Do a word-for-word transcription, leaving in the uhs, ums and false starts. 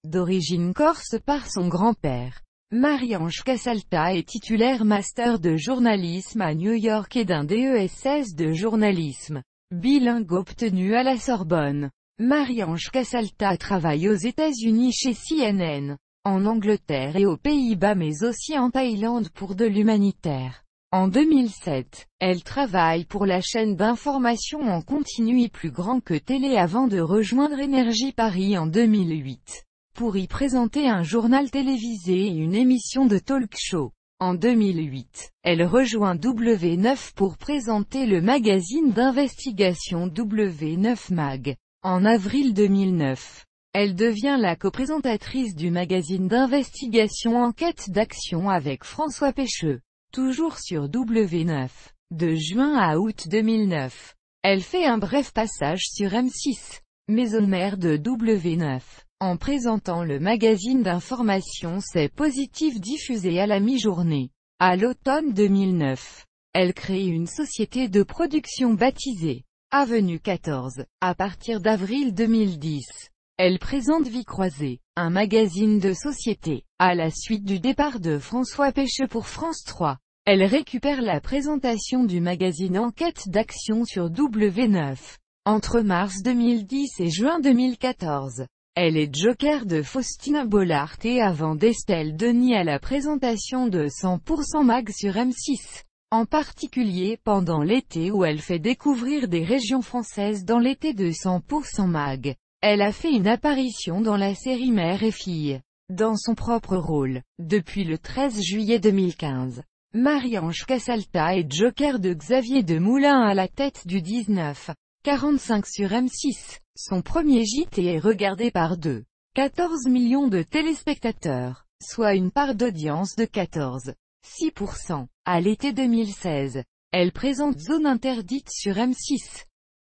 D'origine corse par son grand-père, Marie-Ange Casalta est titulaire master de journalisme à New York et d'un D E S S de journalisme bilingue obtenu à la Sorbonne. Marie-Ange Casalta travaille aux États-Unis chez C N N, en Angleterre et aux Pays-Bas mais aussi en Thaïlande pour de l'humanitaire. En deux mille sept, elle travaille pour la chaîne d'information en continu Plus Grand que Télé avant de rejoindre Énergie Paris en deux mille huit, pour y présenter un journal télévisé et une émission de talk-show. En deux mille huit, elle rejoint W neuf pour présenter le magazine d'investigation W neuf Mag. En avril deux mille neuf, elle devient la coprésentatrice du magazine d'investigation Enquête d'action avec François Pecheux, toujours sur W neuf. De juin à août deux mille neuf, elle fait un bref passage sur M six, maison mère de W neuf, en présentant le magazine d'information C'est Positif diffusé à la mi-journée. À l'automne deux mille neuf, elle crée une société de production baptisée Avenue quatorze. À partir d'avril deux mille dix, elle présente Vie croisée, un magazine de société. À la suite du départ de François Pecheux pour France trois, elle récupère la présentation du magazine Enquête d'action sur W neuf. Entre mars deux mille dix et juin deux mille quatorze, elle est joker de Faustina Bollard et avant d'Estelle Denis à la présentation de cent pour cent Mag sur M six. En particulier pendant l'été où elle fait découvrir des régions françaises dans l'été de cent pour cent Mag. Elle a fait une apparition dans la série Mère et Fille, dans son propre rôle. Depuis le treize juillet deux mille quinze, Marie-Ange Casalta est joker de Xavier Demoulin à la tête du dix-neuf quarante-cinq sur M six. Son premier J T est regardé par deux virgule quatorze millions de téléspectateurs, soit une part d'audience de quatorze virgule six pour cent. À l'été deux mille seize, elle présente Zone interdite sur M six.